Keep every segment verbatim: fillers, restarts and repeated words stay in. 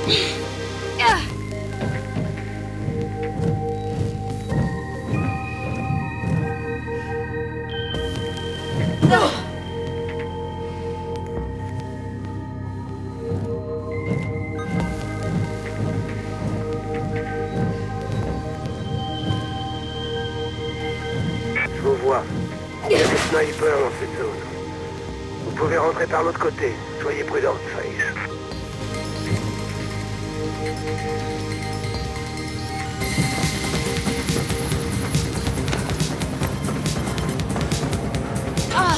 Par l'autre côté. Soyez prudente, Faïs. Ah.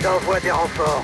J'envoie des renforts.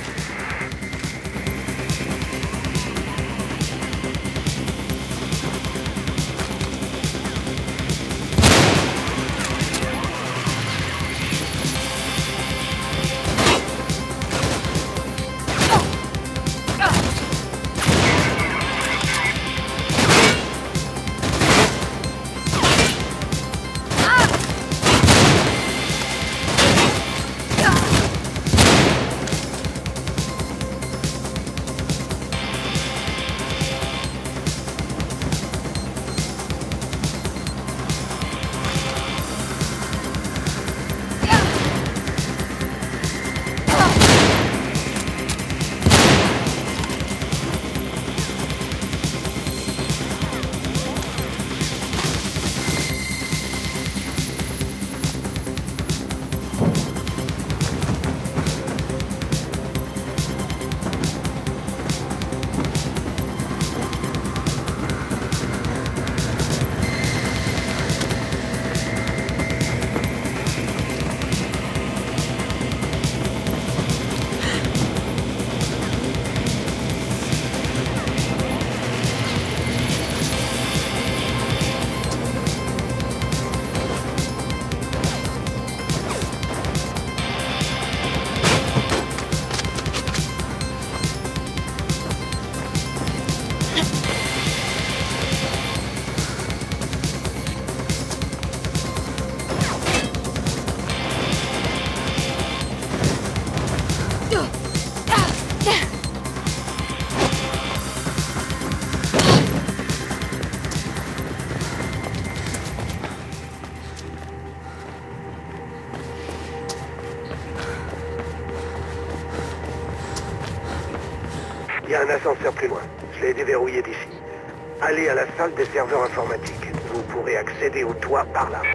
Il y a un ascenseur plus loin. Je l'ai déverrouillé d'ici. Allez à la salle des serveurs informatiques. Vous pourrez accéder au toit par là.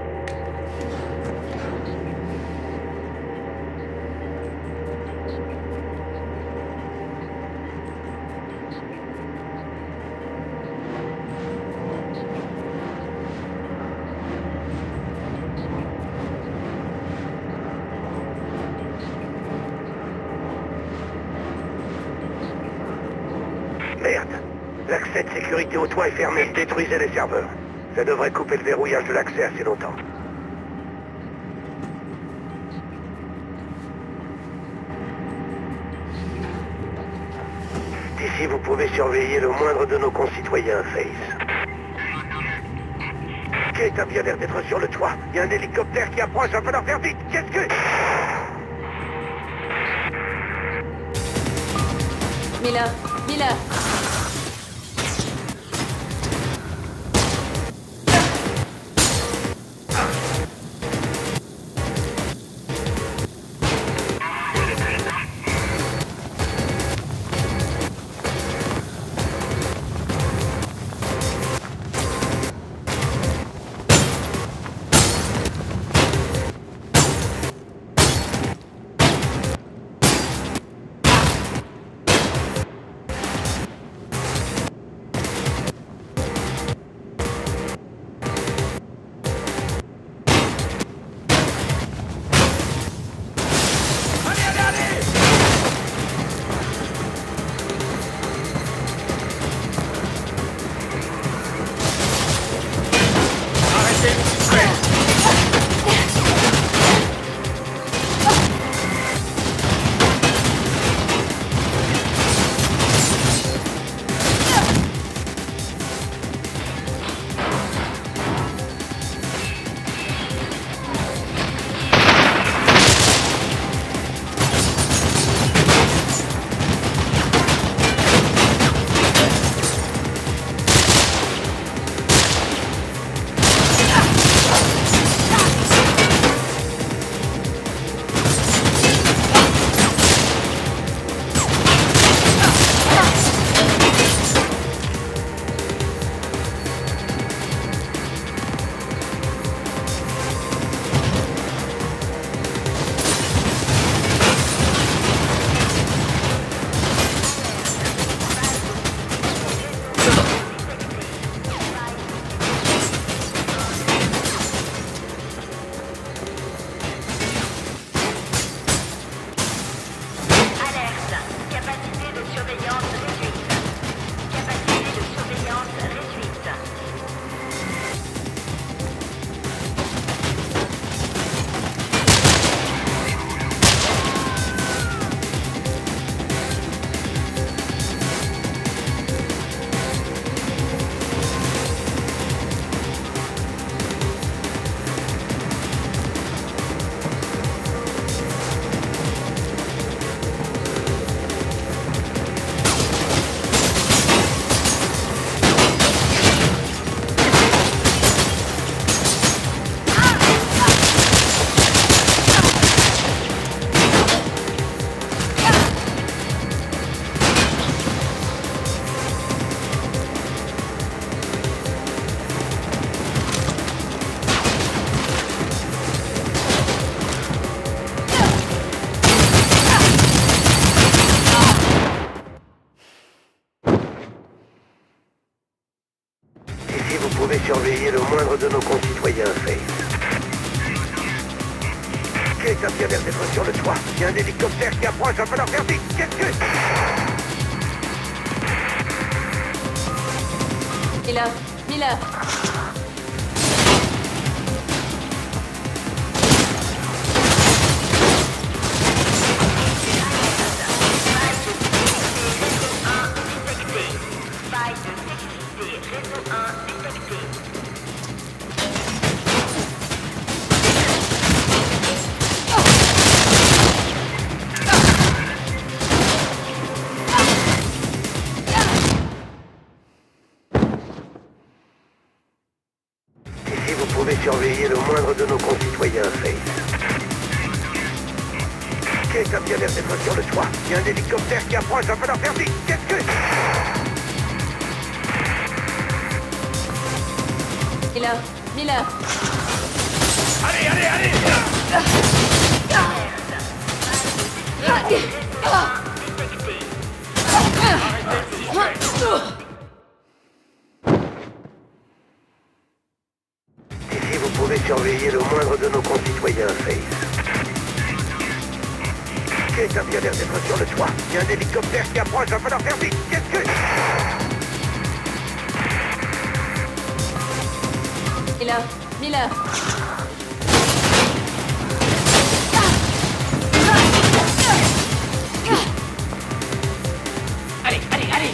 Merde. L'accès de sécurité au toit est fermé. Détruisez les serveurs. Ça devrait couper le verrouillage de l'accès assez longtemps. D'ici, vous pouvez surveiller le moindre de nos concitoyens, Face. Kate a bien l'air d'être sur le toit. Il y a un hélicoptère qui approche, on peut leur faire vite. Qu'est-ce que... Miller, Miller. Ici, vous pouvez surveiller le moindre de nos concitoyens, Faith. Quelqu'un vient d'être sur le toit. Il y a un hélicoptère qui approche, on peut leur faire vite. Qu'est-ce que... Mila, Mila. Surveiller le moindre de nos concitoyens, Faith. Quelqu'un vient d'être sur le toit. Il y a un hélicoptère qui approche, on peut leur faire vite. Qu'est-ce que... Mila, Mila. Allez, allez, allez! Ici, vous pouvez surveiller le moindre de nos concitoyens, Faith. Quelqu'un vient d'être sur le toit. Il y a un hélicoptère qui approche, on peut leur faire vite. Qu'est-ce que... Mila, Mila. Allez, allez, allez!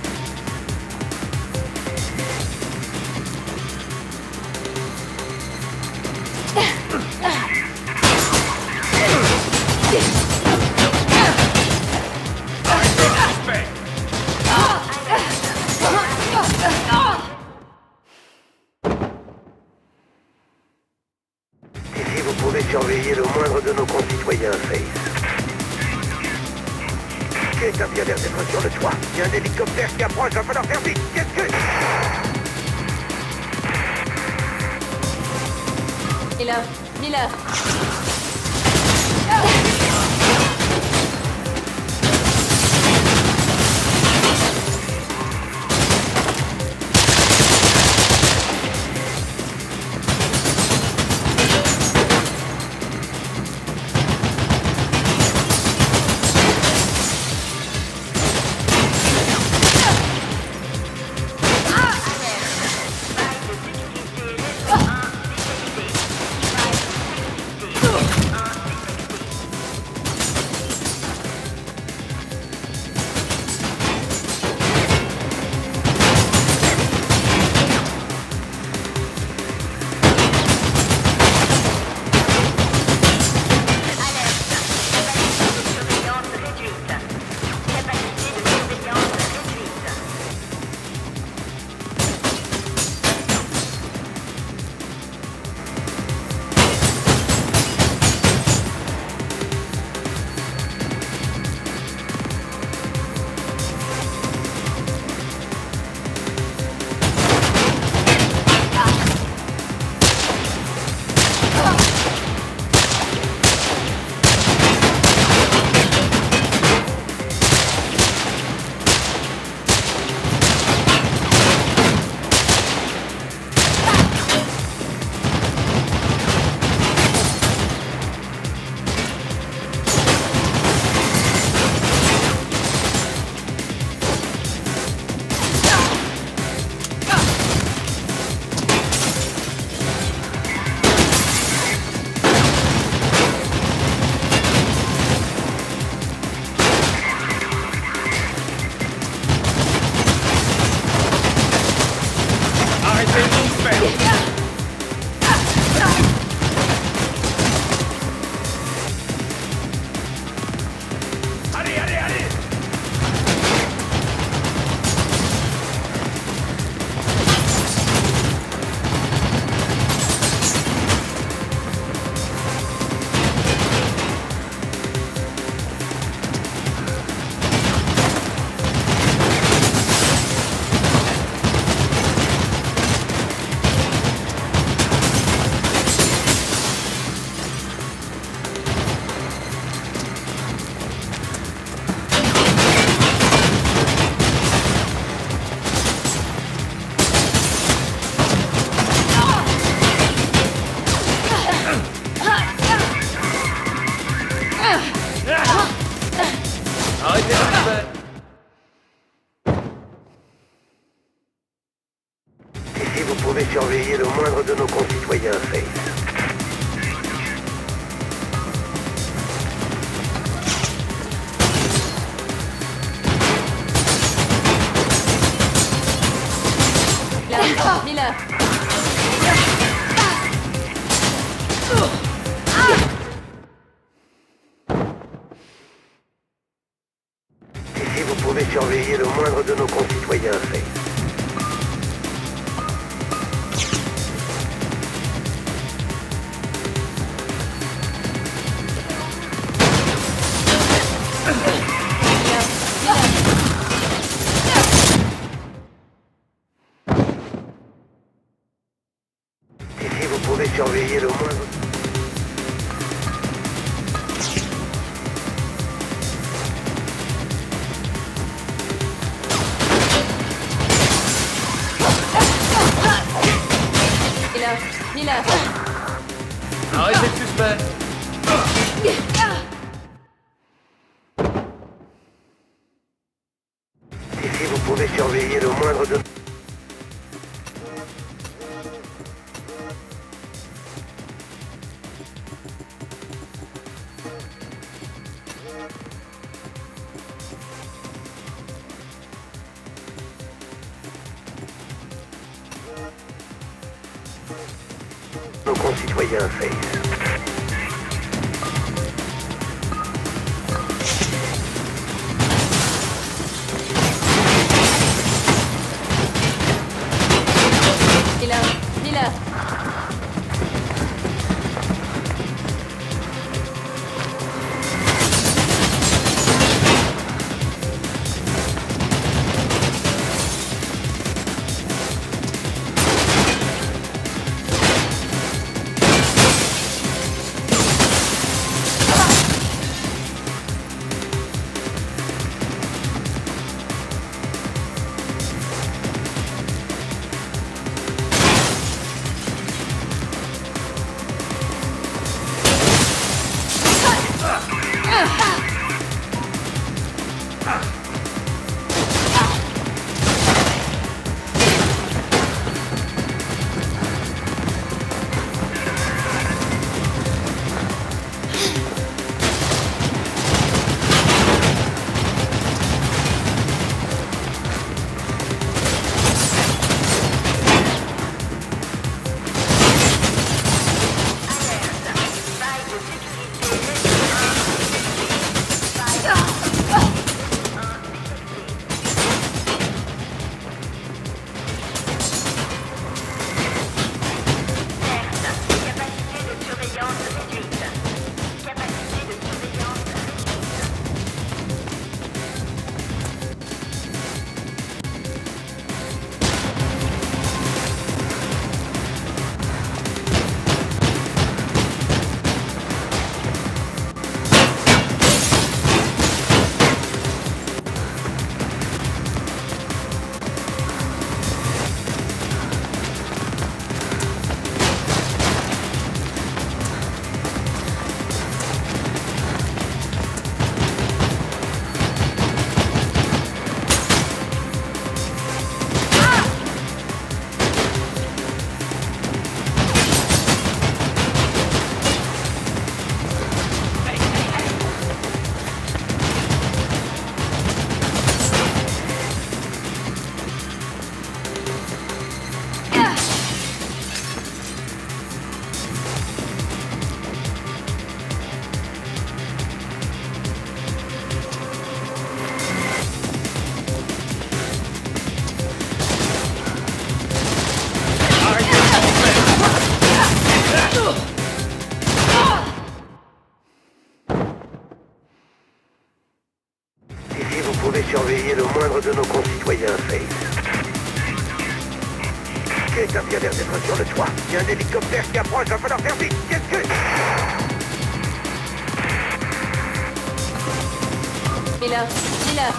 Ici, vous pouvez surveiller le moindre de nos concitoyens, Faith. Quelqu'un vient d'être sur le toit. Il y a un hélicoptère qui approche, on peut leur faire vite. Qu'est-ce que... Mila, Mila. Allez, Ici, vous pouvez surveiller le moindre de nos concitoyens, Face. Là, Miller. Ici, vous pouvez surveiller le moindre de nos concitoyens, Face. Ici, vous pouvez surveiller le moindre... Miller, Miller. Arrêtez le suspect. Ici, vous pouvez surveiller le moindre de... nos concitoyens, Face. Miller, Miller. Ici, vous pouvez surveiller le moindre de nos concitoyens, Face. Quelqu'un vient l'air d'être sur le toit. Il y a un hélicoptère qui approche, va falloir faire vite. Qu'est-ce que... Miller, Miller.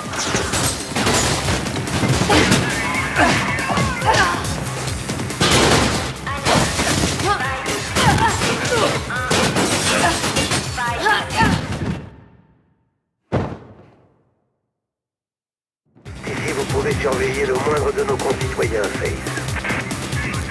Ici, vous pouvez surveiller le moindre de nos concitoyens, Face.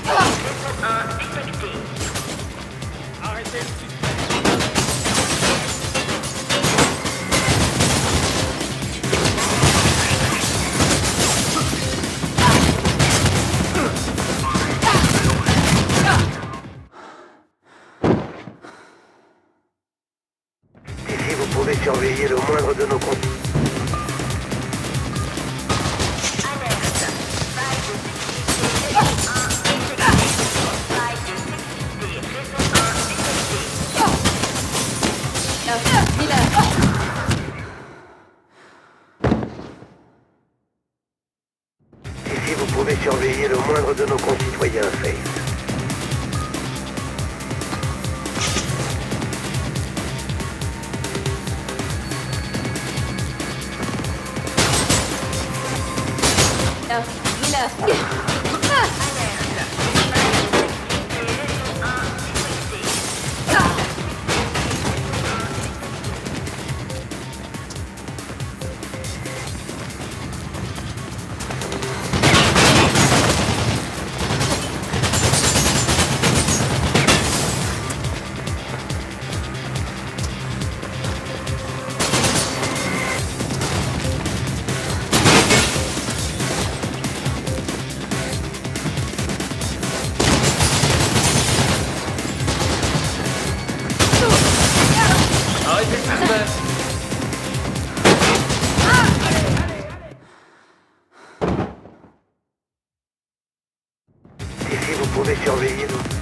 Arrêtez le suspect. Ici, vous pouvez surveiller le moindre de nos comptes. Ici, vous pouvez surveiller le moindre de nos concitoyens, Faith. Là, Miller. Arrêtez le suspect. Ici, vous pouvez surveiller nos...